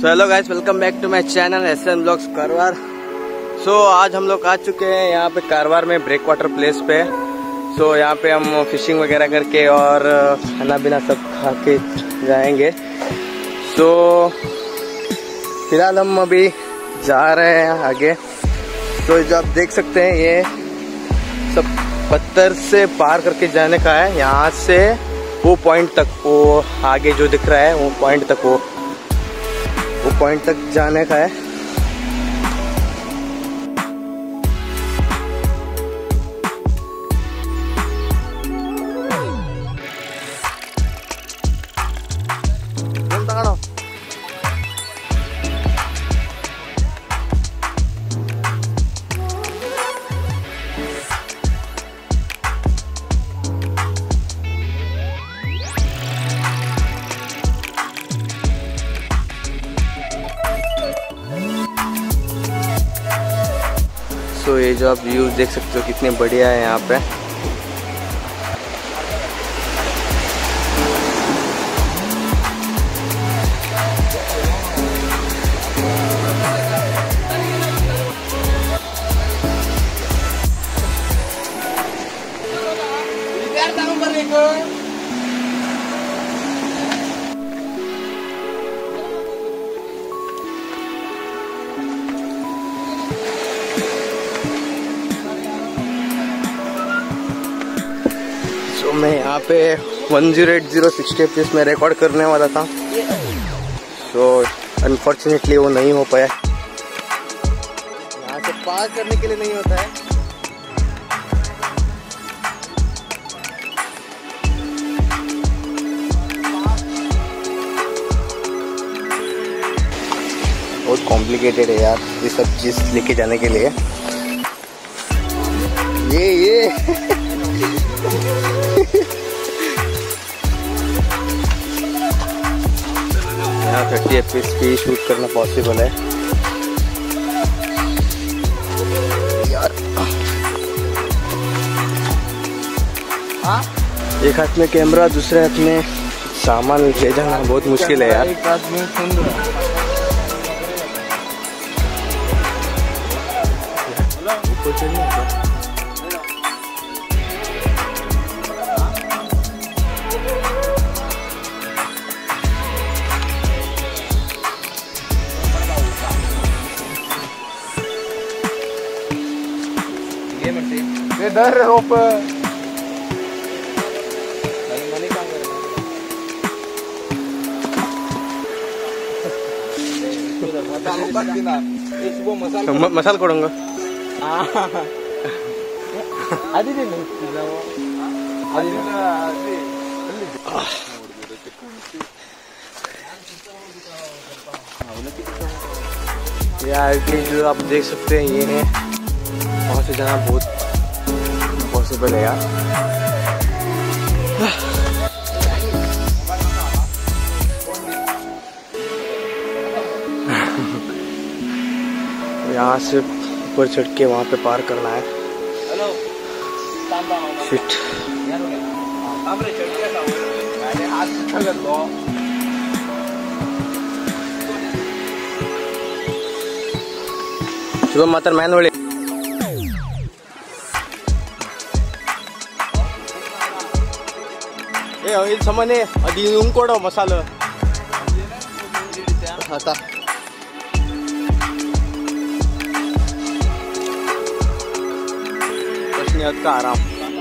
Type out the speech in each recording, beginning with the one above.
So hello guys, welcome back to my channel SN blogs Karwar. So आज हम लोग आ चुके हैं यहाँ पे कारवार में ब्रेक वाटर प्लेस पे। सो यहाँ पे हम फिशिंग वगैरह करके और खाना पीना सब खा के जाएंगे। सो फिलहाल हम अभी जा रहे हैं आगे। तो जो आप देख सकते हैं ये सब पत्थर से पार करके जाने का है। यहाँ से वो पॉइंट तक, वो आगे जो दिख रहा है वो पॉइंट तक, वो पॉइंट तक जाने का है। तो ये जो आप व्यूज देख सकते हो कितने बढ़िया है यहाँ पे। मैं यहाँ पे 1080 FPS में रिकॉर्ड करने वाला था, तो अनफॉर्चुनेटली वो नहीं हो पाया। यहाँ से पार करने के लिए नहीं होता है। बहुत कॉम्प्लिकेटेड है यार ये सब चीज लेके जाने के लिए। ये यहाँ 30 FPS पे शूट करना पॉसिबल है यार। एक हाथ में कैमरा, दूसरे हाथ में सामान ले जाना बहुत मुश्किल है यार। डर रोप मसाला ಕೊಡಂಗ यार जो आप देख सकते हैं ये है, वहाँ से जाना बहुत पॉसिबल है यार। यहाँ से ऊपर चढ़ के वहाँ पे पार करना है। शिट। शुभम मातर मैन वाले ಇಲ್ಲಿ ಸಾಮಾನ್ಯ ಅದು ಹಿಂಗೆ ಕೊಡೋ ಮಸಾಲ आता प्रश्न का आराम।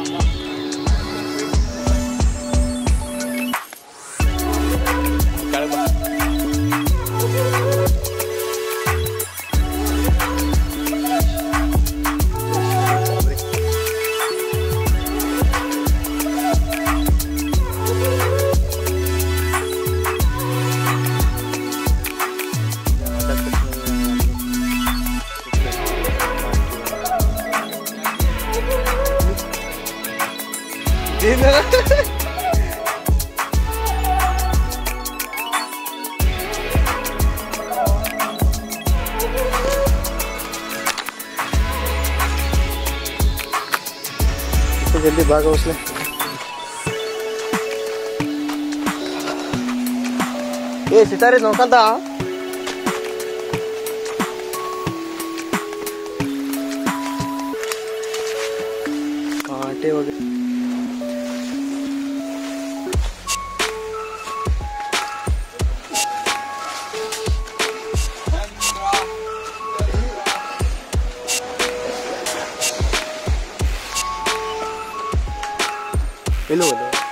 जल्दी भागा उसने। ये सितारे नौका था ईंटें वगैरह। हेलो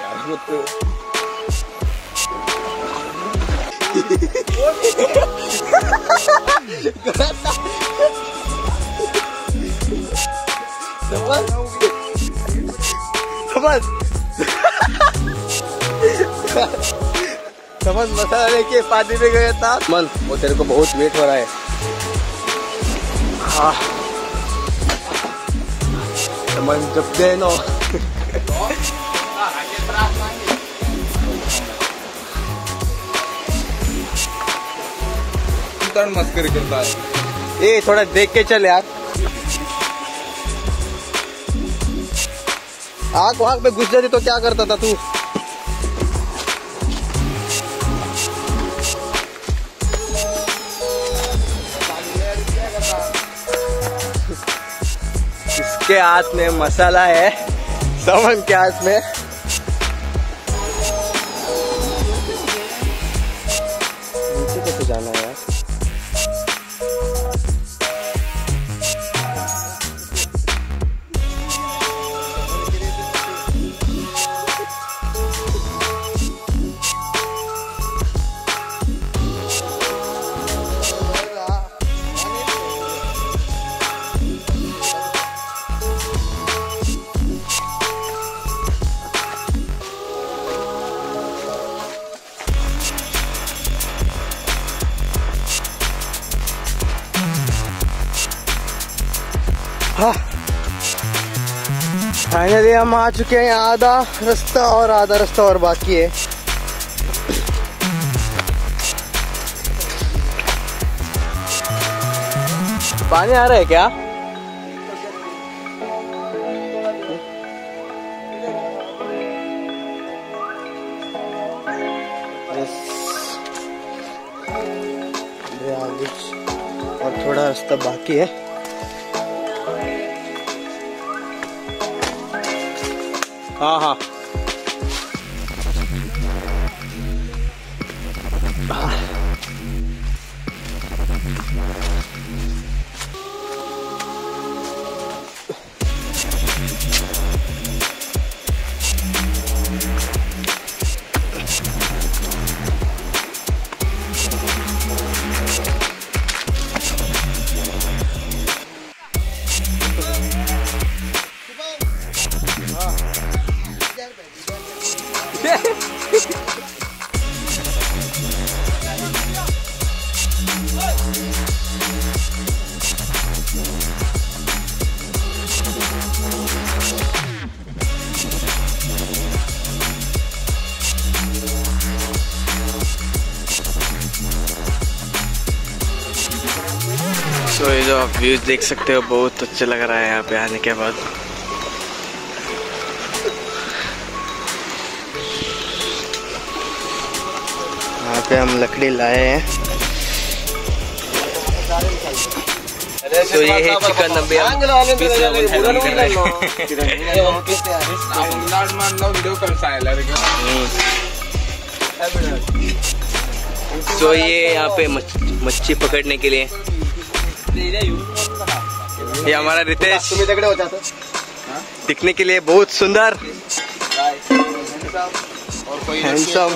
समझ मसाला लेके पानी में गया था मन, वो तेरे को बहुत वेट हो रहा है। हाँ समझ जब दे नो मस्करी करता है। ए थोड़ा देख के चल यार, आग वाग में घुस जाती तो क्या करता था तू? इसके हाथ में मसाला है, समन के हाथ में नीचे कैसे जाना है यार? फाइनली हम आ चुके हैं, आधा रास्ता और बाकी है। पानी आ रहा है क्या? आगे और थोड़ा रास्ता बाकी है। हाँ हाँ तो ये जो आप व्यूज देख सकते हो बहुत अच्छा लग रहा है यहाँ पे आने के बाद। यहाँ पे हम लकड़ी लाए हैं। तो ये है चिकन अभी हम तो ये यहाँ पे मच्छी पकड़ने के लिए ये हमारा रितेश दिखने के लिए बहुत सुंदर हैंडसम।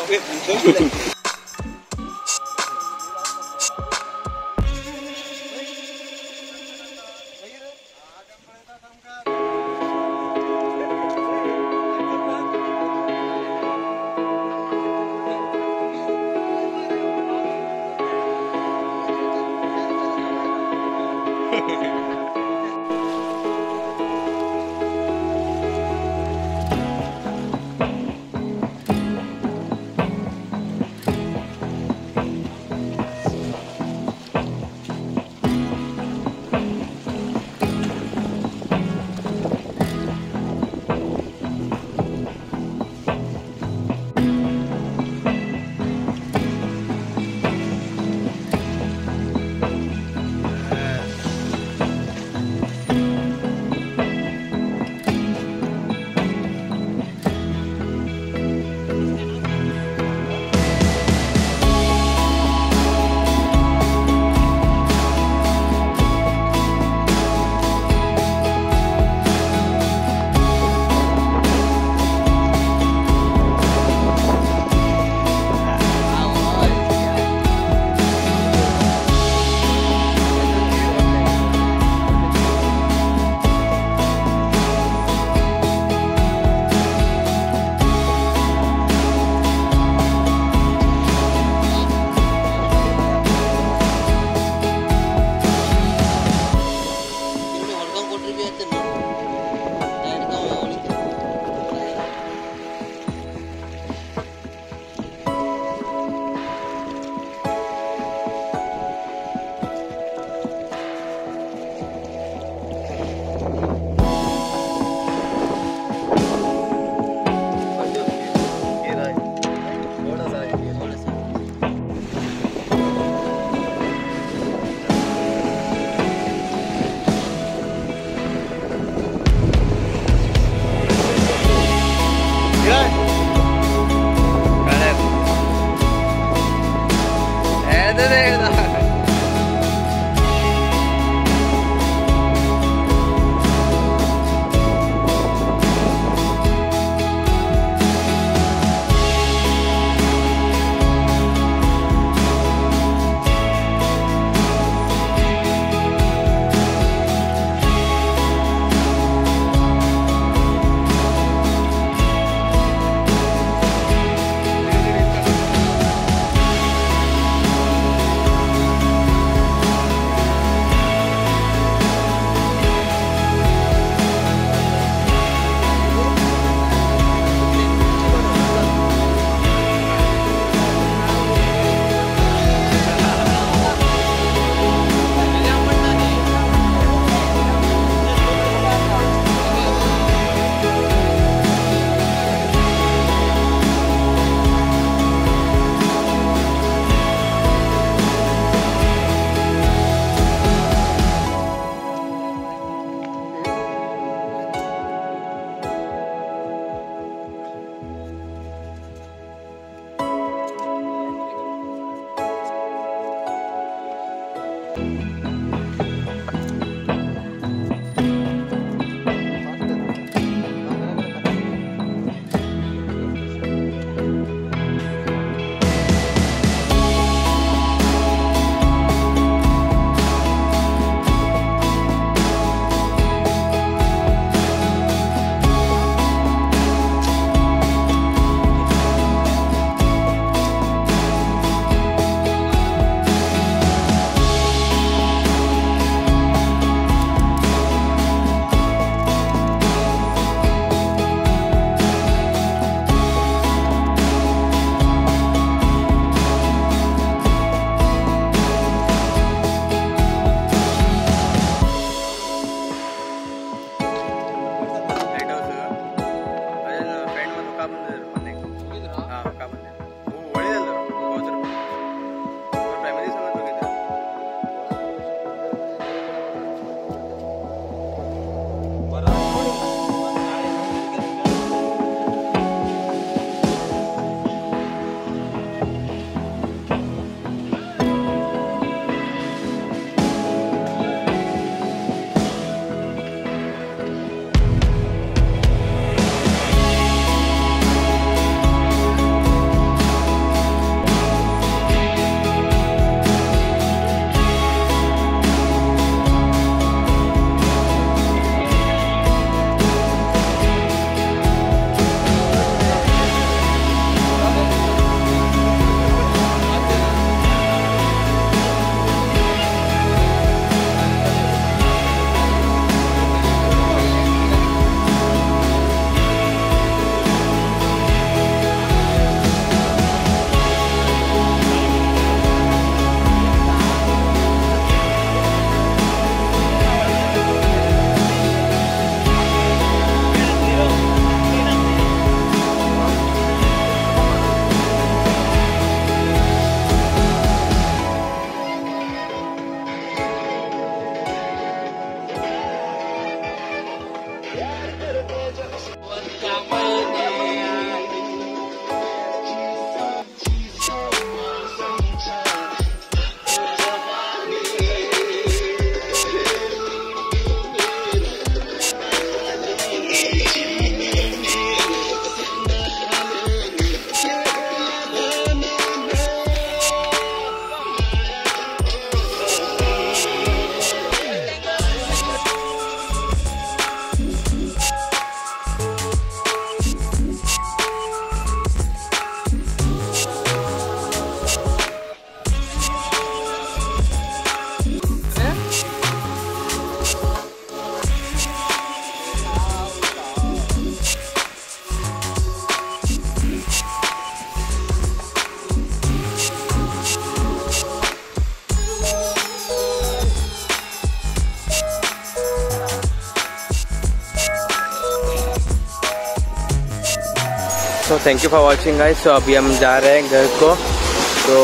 तो thank you for watching guys. तो अभी हम जा रहे हैं घर को। तो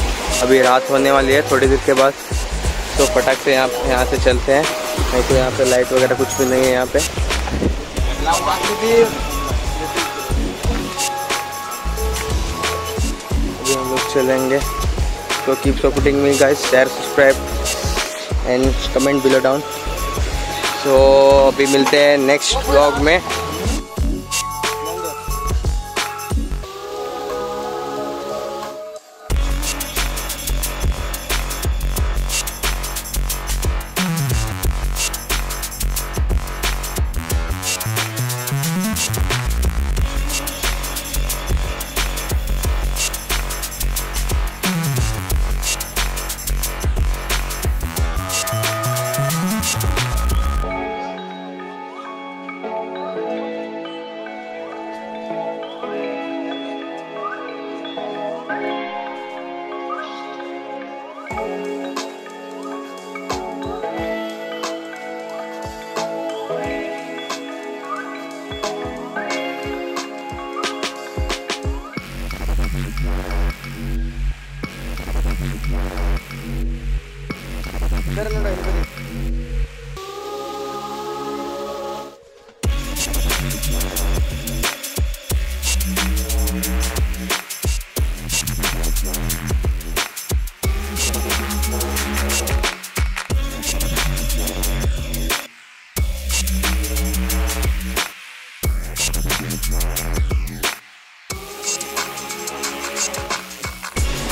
अभी रात होने वाली है थोड़ी देर के बाद, तो फटाक से यहाँ से चलते हैं। नहीं तो यहाँ पे लाइट वगैरह कुछ भी नहीं है यहाँ पे। अभी हम लोग चलेंगे। तो keep supporting me guys, share subscribe and comment below down. तो अभी मिलते हैं नेक्स्ट व्लॉग में।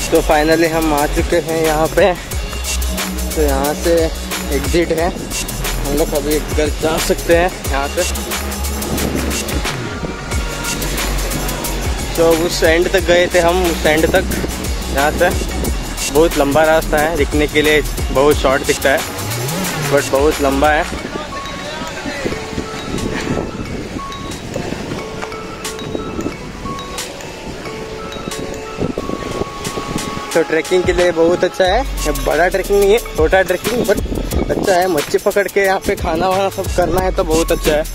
तो फाइनली हम आ चुके हैं यहाँ पे। तो यहाँ से एग्जिट है, हम लोग अभी घर जा सकते हैं यहाँ से। तो उस एंड तक गए थे हम, उस एंड तक। यहाँ से बहुत लंबा रास्ता है, दिखने के लिए बहुत शॉर्ट दिखता है बट बहुत लंबा है। तो ट्रैकिंग के लिए बहुत अच्छा है। बड़ा ट्रैकिंग नहीं है, छोटा ट्रैकिंग बट अच्छा है। मच्छी पकड़ के यहाँ पे खाना वाना सब करना है तो बहुत अच्छा है।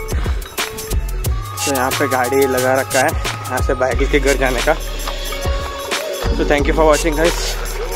तो यहाँ पे गाड़ी लगा रखा है यहाँ से बाइक के घर जाने का। तो thank you for watching guys.